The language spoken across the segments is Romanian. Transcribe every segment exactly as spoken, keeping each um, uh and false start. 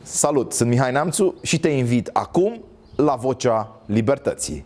Salut, sunt Mihai Neamțu și te invit acum la Vocea Libertății.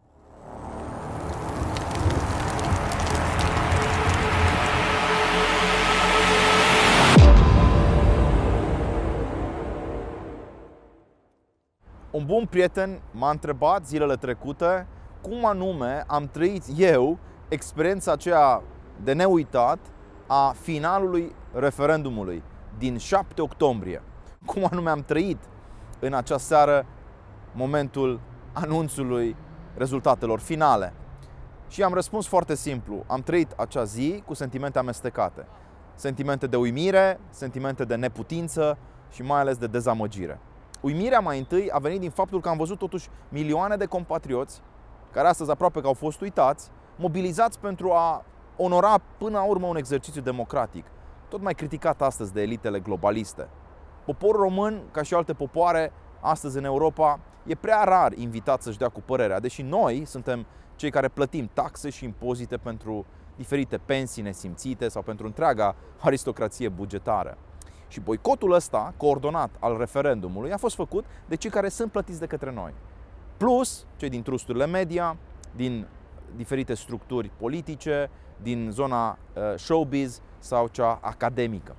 Un bun prieten m-a întrebat zilele trecute cum anume am trăit eu experiența aceea de neuitat a finalului referendumului din șapte octombrie. Cum anume am trăit în acea seară momentul anunțului rezultatelor finale. Și am răspuns foarte simplu. Am trăit acea zi cu sentimente amestecate. Sentimente de uimire, sentimente de neputință și mai ales de dezamăgire. Uimirea mai întâi a venit din faptul că am văzut totuși milioane de compatrioți care astăzi aproape că au fost uitați, mobilizați pentru a onora până la urmă un exercițiu democratic, tot mai criticat astăzi de elitele globaliste. Poporul român, ca și alte popoare, astăzi în Europa, e prea rar invitat să-și dea cu părerea, deși noi suntem cei care plătim taxe și impozite pentru diferite pensii nesimțite sau pentru întreaga aristocrație bugetară. Și boicotul ăsta, coordonat al referendumului, a fost făcut de cei care sunt plătiți de către noi. Plus cei din trusturile media, din diferite structuri politice, din zona showbiz sau cea academică.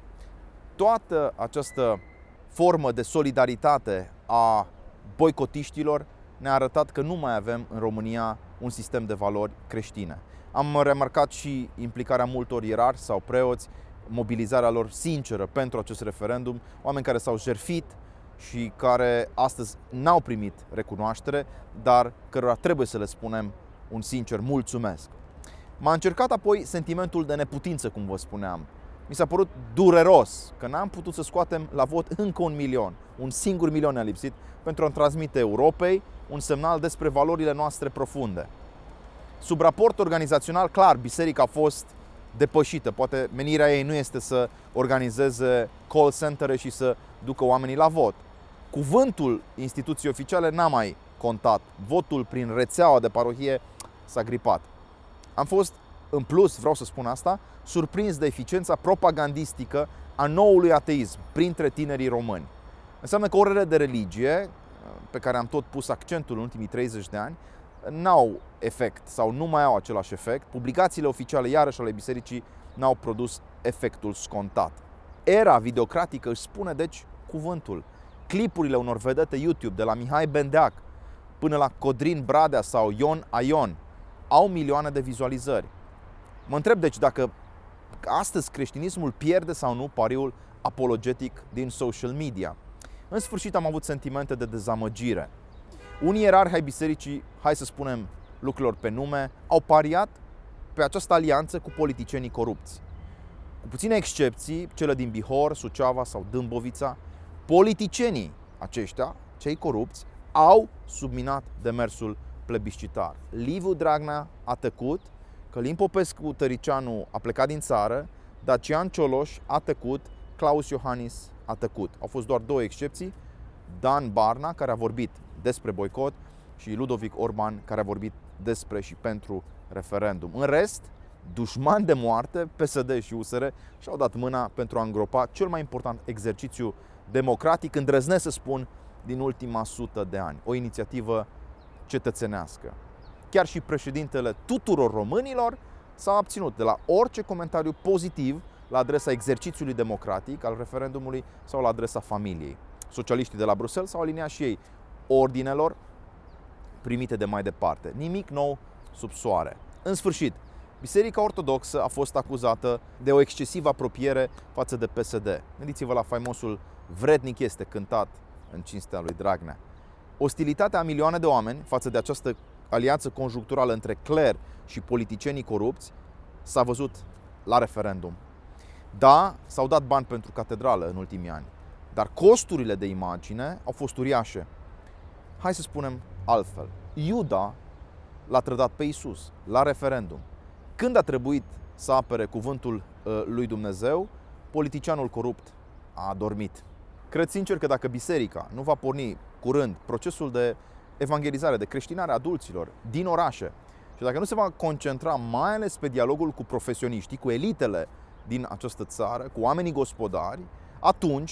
Toată această formă de solidaritate a boicotiștilor ne-a arătat că nu mai avem în România un sistem de valori creștine. Am remarcat și implicarea multor ierarhi sau preoți, mobilizarea lor sinceră pentru acest referendum, oameni care s-au jertfit și care astăzi n-au primit recunoaștere, dar cărora trebuie să le spunem un sincer mulțumesc. M-a încercat apoi sentimentul de neputință, cum vă spuneam. Mi s-a părut dureros că n-am putut să scoatem la vot încă un milion. Un singur milion ne-a lipsit pentru a transmite Europei un semnal despre valorile noastre profunde. Sub raport organizațional, clar, biserica a fost depășită. Poate menirea ei nu este să organizeze call center și să ducă oamenii la vot. Cuvântul instituției oficiale n-a mai contat. Votul prin rețeaua de parohie s-a gripat. Am fost, în plus, vreau să spun asta, surprins de eficiența propagandistică a noului ateism printre tinerii români. Înseamnă că orele de religie, pe care am tot pus accentul în ultimii treizeci de ani, n-au efect sau nu mai au același efect. Publicațiile oficiale, iarăși, ale bisericii n-au produs efectul scontat. Era videocratică își spune, deci, cuvântul. Clipurile unor vedete YouTube, de la Mihai Bendeac până la Codrin Bradea sau Ion Aion, au milioane de vizualizări. Mă întreb, deci, dacă astăzi creștinismul pierde sau nu pariul apologetic din social media. În sfârșit am avut sentimente de dezamăgire. Unii ierarhi ai bisericii, hai să spunem lucrurilor pe nume, au pariat pe această alianță cu politicienii corupți. Cu puține excepții, cele din Bihor, Suceava sau Dâmbovița, politicienii aceștia, cei corupți, au subminat demersul plebiscitar. Liviu Dragnea a tăcut, Călin Popescu Tăricianu a plecat din țară, Dacian Cioloș a tăcut, Claus Iohannis a tăcut. Au fost doar două excepții, Dan Barna, care a vorbit despre boicot, și Ludovic Orban, care a vorbit despre și pentru referendum. În rest, dușmani de moarte, P S D și U S R și-au dat mâna pentru a îngropa cel mai important exercițiu democratic, îndrăznesc să spun, din ultima sută de ani. O inițiativă cetățenească. Chiar și președintele tuturor românilor s-a abținut de la orice comentariu pozitiv la adresa exercițiului democratic al referendumului sau la adresa familiei. Socialiștii de la Bruxelles s-au aliniat și ei ordinelor primite de mai departe. Nimic nou sub soare. În sfârșit, Biserica Ortodoxă a fost acuzată de o excesivă apropiere față de P S D. Gândiți-vă la faimosul "Vrednic este" cântat în cinstea lui Dragnea. Ostilitatea a milioane de oameni față de această alianță conjuncturală între cler și politicienii corupți s-a văzut la referendum. Da, s-au dat bani pentru catedrală în ultimii ani, dar costurile de imagine au fost uriașe. Hai să spunem altfel. Iuda l-a trădat pe Iisus la referendum. Când a trebuit să apere cuvântul lui Dumnezeu, politicianul corupt a adormit. Cred sincer că dacă biserica nu va porni curând procesul de evangelizare, de creștinare a adulților din orașe și dacă nu se va concentra mai ales pe dialogul cu profesioniștii, cu elitele din această țară, cu oamenii gospodari, atunci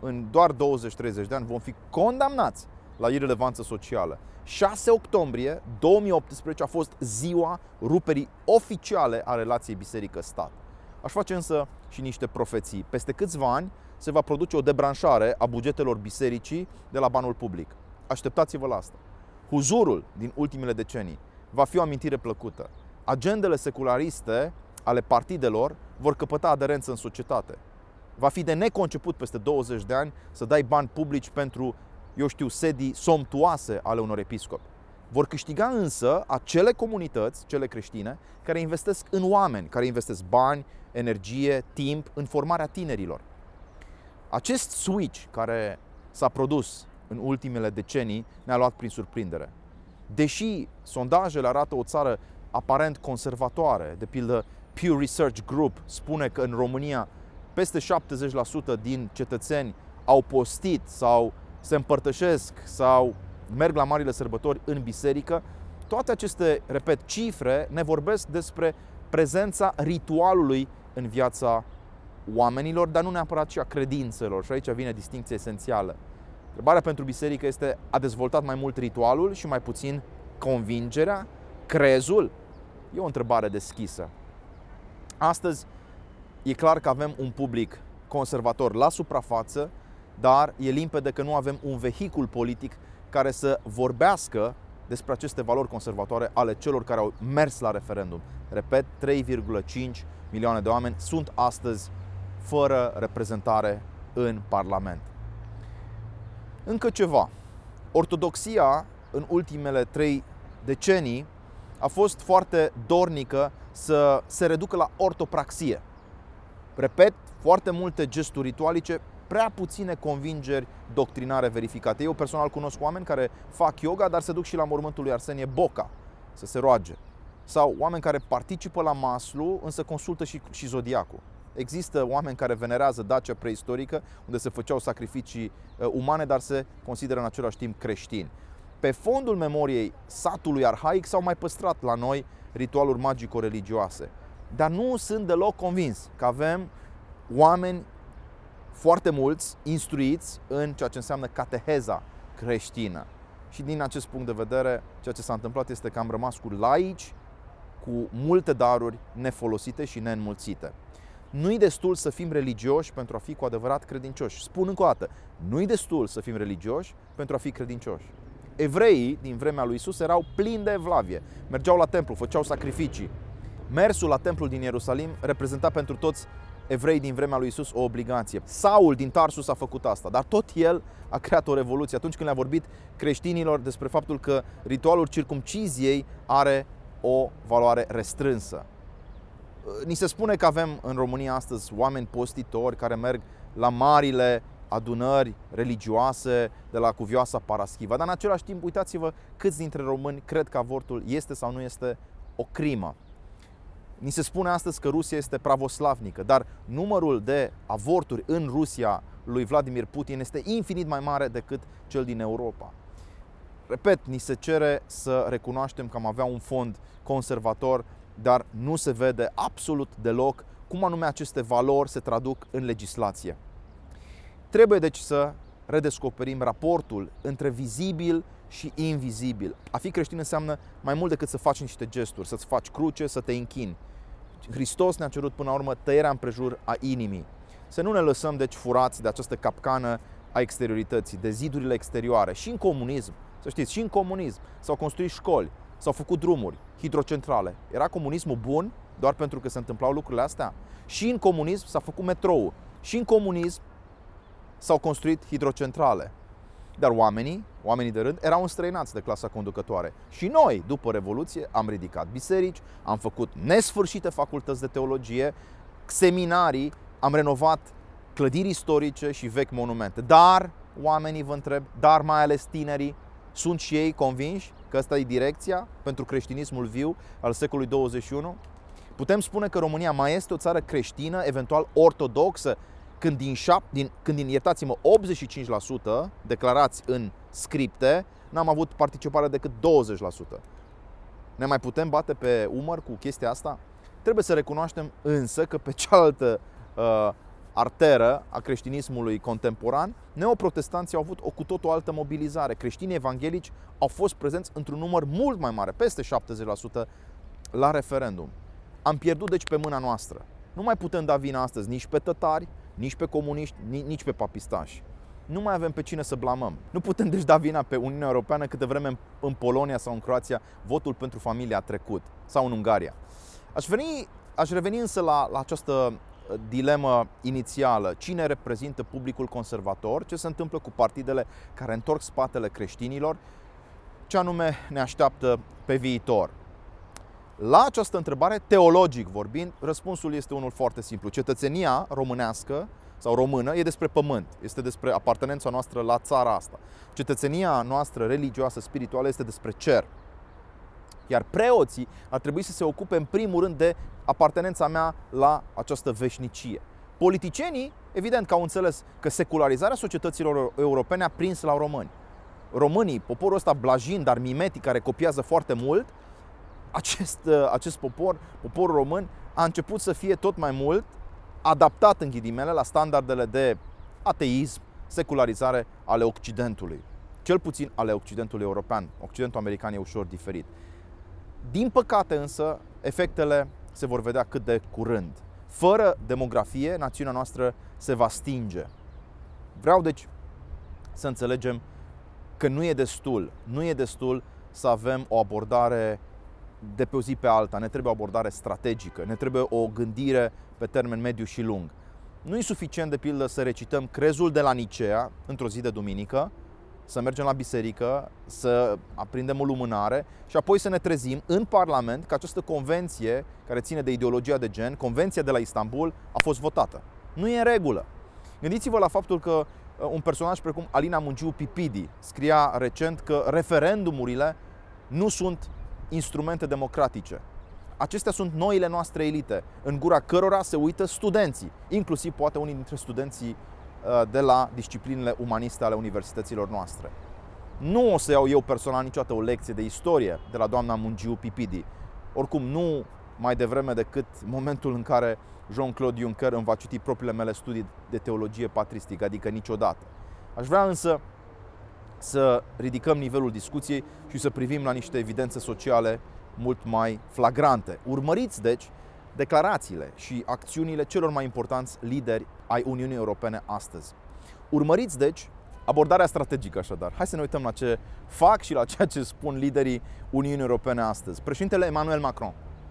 în doar douăzeci treizeci de ani vom fi condamnați la irelevanță socială. șase octombrie două mii optsprezece a fost ziua ruperii oficiale a relației biserică-stat. Aș face însă și niște profeții. Peste câțiva ani se va produce o debranșare a bugetelor bisericii de la banul public. Așteptați-vă la asta. Huzurul din ultimele decenii va fi o amintire plăcută. Agendele seculariste ale partidelor vor căpăta aderență în societate. Va fi de neconceput peste douăzeci de ani să dai bani publici pentru, eu știu, sedii somptuoase ale unor episcopi. Vor câștiga însă acele comunități, cele creștine, care investesc în oameni, care investesc bani, energie, timp în formarea tinerilor. Acest switch care s-a produs în ultimele decenii ne-a luat prin surprindere. Deși sondajele arată o țară aparent conservatoare, de pildă Pew Research Group spune că în România peste șaptezeci la sută din cetățeni au postit sau se împărtășesc sau merg la marile sărbători în biserică, toate aceste, repet, cifre ne vorbesc despre prezența ritualului în viața oamenilor, dar nu neapărat și a credințelor. Și aici vine distincția esențială. Întrebarea pentru biserică este: a dezvoltat mai mult ritualul și mai puțin convingerea? Crezul? E o întrebare deschisă. Astăzi e clar că avem un public conservator la suprafață, dar e limpede că nu avem un vehicul politic care să vorbească despre aceste valori conservatoare ale celor care au mers la referendum. Repet, trei virgulă cinci milioane de oameni sunt astăzi fără reprezentare în Parlament. Încă ceva. Ortodoxia în ultimele trei decenii a fost foarte dornică să se reducă la ortopraxie. Repet, foarte multe gesturi ritualice, prea puține convingeri doctrinare verificate. Eu personal cunosc oameni care fac yoga, dar se duc și la mormântul lui Arsenie Boca să se roage. Sau oameni care participă la maslu, însă consultă și, și zodiacul. Există oameni care venerează Dacia preistorică, unde se făceau sacrificii uh, umane, dar se consideră în același timp creștini. Pe fondul memoriei satului arhaic s-au mai păstrat la noi ritualuri magico-religioase. Dar nu sunt deloc convins că avem oameni foarte mulți instruiți în ceea ce înseamnă cateheza creștină. Și din acest punct de vedere, ceea ce s-a întâmplat este că am rămas cu laici, cu multe daruri nefolosite și neînmulțite. Nu-i destul să fim religioși pentru a fi cu adevărat credincioși. Spun încă o dată, nu-i destul să fim religioși pentru a fi credincioși. Evreii din vremea lui Isus erau plini de evlavie. Mergeau la templu, făceau sacrificii. Mersul la templul din Ierusalim reprezenta pentru toți evrei din vremea lui Isus o obligație. Saul din Tarsus a făcut asta, dar tot el a creat o revoluție atunci când le-a vorbit creștinilor despre faptul că ritualul circumciziei are o valoare restrânsă. Ni se spune că avem în România astăzi oameni postitori care merg la marile adunări religioase de la cuvioasa Paraschiva, dar în același timp uitați-vă câți dintre români cred că avortul este sau nu este o crimă. Ni se spune astăzi că Rusia este pravoslavnică, dar numărul de avorturi în Rusia lui Vladimir Putin este infinit mai mare decât cel din Europa. Repet, ni se cere să recunoaștem că am avea un fond conservator, dar nu se vede absolut deloc cum anume aceste valori se traduc în legislație. Trebuie deci să redescoperim raportul între vizibil și invizibil. A fi creștin înseamnă mai mult decât să faci niște gesturi, să-ți faci cruce, să te închini. Hristos ne-a cerut până la urmă tăierea împrejur a inimii. Să nu ne lăsăm deci furați de această capcană a exteriorității, de zidurile exterioare. Și în comunism, să știți, și în comunism s-au construit școli, s-au făcut drumuri, hidrocentrale. Era comunismul bun doar pentru că se întâmplau lucrurile astea? Și în comunism s-a făcut metrou. Și în comunism s-au construit hidrocentrale. Dar oamenii, oamenii de rând, erau înstrăinați de clasa conducătoare. Și noi, după Revoluție, am ridicat biserici, am făcut nesfârșite facultăți de teologie, seminarii, am renovat clădiri istorice și vechi monumente. Dar, oamenii, vă întreb, dar mai ales tinerii, sunt și ei convinși că asta e direcția pentru creștinismul viu al secolului douăzeci și unu? Putem spune că România mai este o țară creștină, eventual ortodoxă, când din, din, când din iertați-mă, optzeci și cinci la sută declarați în scripte, n-am avut participare decât douăzeci la sută. Ne mai putem bate pe umăr cu chestia asta? Trebuie să recunoaștem însă că pe cealaltă uh, arteră a creștinismului contemporan, neoprotestanții au avut o cu totul altă mobilizare. Creștinii evanghelici au fost prezenți într-un număr mult mai mare, peste șaptezeci la sută, la referendum. Am pierdut deci pe mâna noastră. Nu mai putem da vina astăzi nici pe tătari, nici pe comuniști, nici pe papistași. Nu mai avem pe cine să blamăm. Nu putem deci da vina pe Uniunea Europeană câte vreme în Polonia sau în Croația votul pentru familie a trecut, sau în Ungaria. Aș, veni, aș reveni însă la, la această dilemă inițială. Cine reprezintă publicul conservator? Ce se întâmplă cu partidele care întorc spatele creștinilor? Ce anume ne așteaptă pe viitor? La această întrebare, teologic vorbind, răspunsul este unul foarte simplu. Cetățenia românească sau română e despre pământ, este despre apartenența noastră la țara asta. Cetățenia noastră religioasă, spirituală este despre cer. Iar preoții ar trebui să se ocupe în primul rând de apartenența mea la această veșnicie. Politicienii, evident că au înțeles că secularizarea societăților europene a prins la români. Românii, poporul ăsta blajin, dar mimetic, care copiază foarte mult, acest, acest popor, poporul român, a început să fie tot mai mult adaptat, în ghilimele, la standardele de ateism, secularizare ale Occidentului. Cel puțin ale Occidentului european. Occidentul american e ușor diferit. Din păcate însă, efectele se vor vedea cât de curând. Fără demografie, națiunea noastră se va stinge. Vreau deci să înțelegem că nu e destul, nu e destul să avem o abordare de pe o zi pe alta, ne trebuie o abordare strategică, ne trebuie o gândire pe termen mediu și lung. Nu e suficient, de pildă, să recităm crezul de la Nicea într-o zi de duminică, să mergem la biserică, să aprindem o lumânare și apoi să ne trezim în Parlament că această convenție care ține de ideologia de gen, Convenția de la Istanbul, a fost votată. Nu e în regulă. Gândiți-vă la faptul că un personaj precum Alina Mungiu Pipidi scria recent că referendumurile nu sunt instrumente democratice. Acestea sunt noile noastre elite, în gura cărora se uită studenții, inclusiv poate unii dintre studenții de la disciplinele umaniste ale universităților noastre. Nu o să iau eu personal niciodată o lecție de istorie de la doamna Mungiu Pipidi. Oricum, nu mai devreme decât momentul în care Jean-Claude Juncker îmi va citi propriile mele studii de teologie patristică, adică niciodată. Aș vrea însă să ridicăm nivelul discuției și să privim la niște evidențe sociale mult mai flagrante. Urmăriți, deci, declarațiile și acțiunile celor mai importanți lideri ai Uniunii Europene astăzi. Urmăriți, deci, abordarea strategică, așadar. Hai să ne uităm la ce fac și la ceea ce spun liderii Uniunii Europene astăzi. Președintele Emmanuel Macron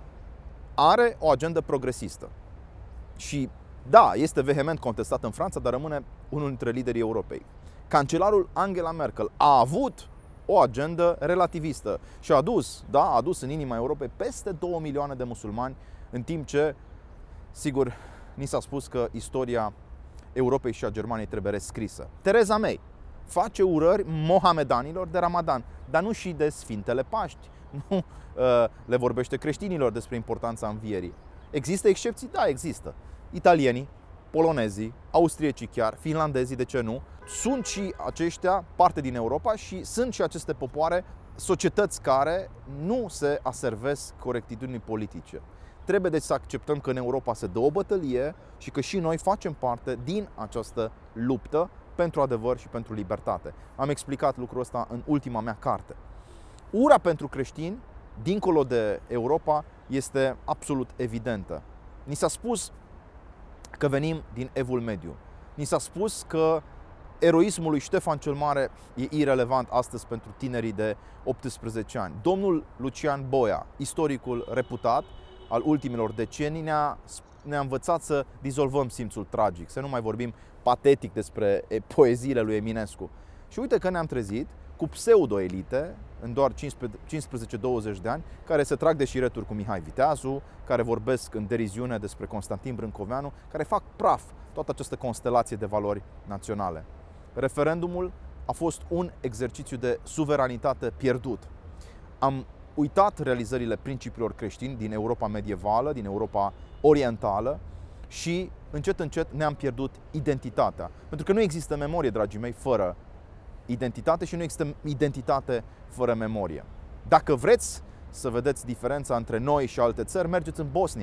are o agendă progresistă și, da, este vehement contestat în Franța, dar rămâne unul dintre liderii Europei. Cancelarul Angela Merkel a avut o agendă relativistă și a adus, da, a adus în inima Europei peste două milioane de musulmani, în timp ce, sigur, ni s-a spus că istoria Europei și a Germaniei trebuie rescrisă. Theresa May face urări mohamedanilor de Ramadan, dar nu și de Sfintele Paști. Nu uh, le vorbește creștinilor despre importanța învierii. Există excepții? Da, există. Italienii, polonezii, austriecii chiar, finlandezii, de ce nu? Sunt și aceștia parte din Europa și sunt și aceste popoare, societăți care nu se aservesc corectitudinii politice. Trebuie deci să acceptăm că în Europa se dă o bătălie și că și noi facem parte din această luptă pentru adevăr și pentru libertate. Am explicat lucrul ăsta în ultima mea carte. Ura pentru creștini, dincolo de Europa, este absolut evidentă. Ni s-a spus că venim din Evul Mediu. Ni s-a spus că eroismul lui Ștefan cel Mare e irelevant astăzi pentru tinerii de optsprezece ani. Domnul Lucian Boia, istoricul reputat al ultimilor decenii, ne-a, ne-a învățat să dizolvăm simțul tragic, să nu mai vorbim patetic despre poeziile lui Eminescu. Și uite că ne-am trezit cu pseudo-elite, în doar cincisprezece douăzeci de ani, care se trag de șireturi cu Mihai Viteazu, care vorbesc în deriziune despre Constantin Brâncoveanu, care fac praf toată această constelație de valori naționale. Referendumul a fost un exercițiu de suveranitate pierdut. Am uitat realizările principiilor creștini din Europa medievală, din Europa orientală și încet, încet ne-am pierdut identitatea. Pentru că nu există memorie, dragii mei, fără identitate și nu există identitate fără memorie. Dacă vreți să vedeți diferența între noi și alte țări, mergeți în Bosnia.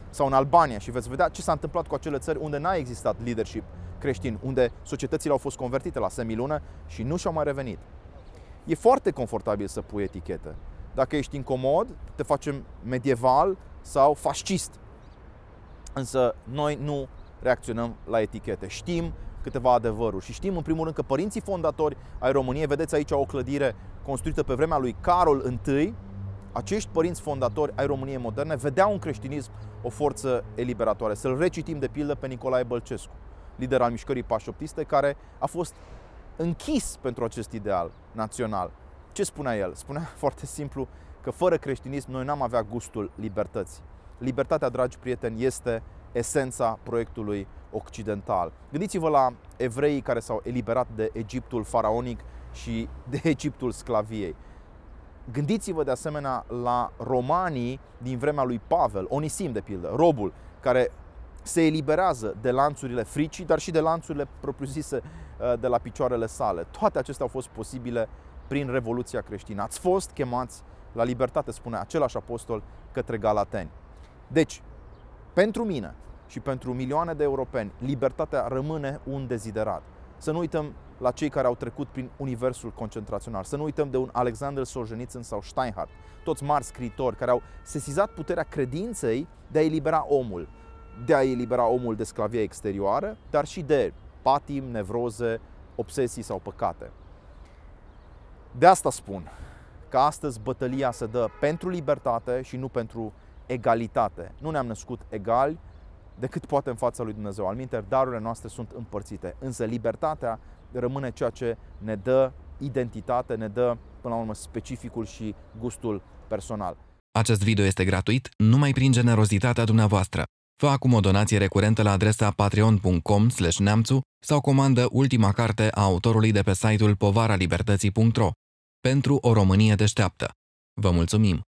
sau în Albania și veți vedea ce s-a întâmplat cu acele țări unde n-a existat leadership creștin, unde societățile au fost convertite la semilună și nu și-au mai revenit. E foarte confortabil să pui etichete. Dacă ești incomod, te facem medieval sau fascist. Însă noi nu reacționăm la etichete. Știm câteva adevăruri și știm în primul rând că părinții fondatori ai României, vedeți aici o clădire construită pe vremea lui Carol întâi, acești părinți fondatori ai României moderne vedeau în creștinism o forță eliberatoare. Să-l recitim de pildă pe Nicolae Bălcescu, lider al mișcării pașoptiste, care a fost închis pentru acest ideal național. Ce spunea el? Spunea foarte simplu că fără creștinism noi n-am avea gustul libertății. Libertatea, dragi prieteni, este esența proiectului occidental. Gândiți-vă la evreii care s-au eliberat de Egiptul faraonic și de Egiptul sclaviei. Gândiți-vă de asemenea la romanii din vremea lui Pavel, Onisim de pildă, robul care se eliberează de lanțurile fricii, dar și de lanțurile propriu-zise de la picioarele sale. Toate acestea au fost posibile prin Revoluția creștină. Ați fost chemați la libertate, spune același apostol către galateni. Deci, pentru mine și pentru milioane de europeni, libertatea rămâne un deziderat. Să nu uităm la cei care au trecut prin universul concentrațional, să nu uităm de un Alexander Solzhenitsyn sau Steinhardt, toți mari scriitori care au sesizat puterea credinței de a elibera omul, de a elibera omul de sclavia exterioară, dar și de patim, nevroze, obsesii sau păcate. De asta spun că astăzi bătălia se dă pentru libertate și nu pentru egalitate. Nu ne-am născut egali decât poate în fața lui Dumnezeu. Alminteri, darurile noastre sunt împărțite, însă libertatea rămâne ceea ce ne dă identitate, ne dă, până la urmă, specificul și gustul personal. Acest video este gratuit numai prin generozitatea dumneavoastră. Fă acum o donație recurentă la adresa patreon punct com slash neamțu sau comandă ultima carte a autorului de pe site-ul povara libertății punct ro pentru o Românie deșteaptă. Vă mulțumim!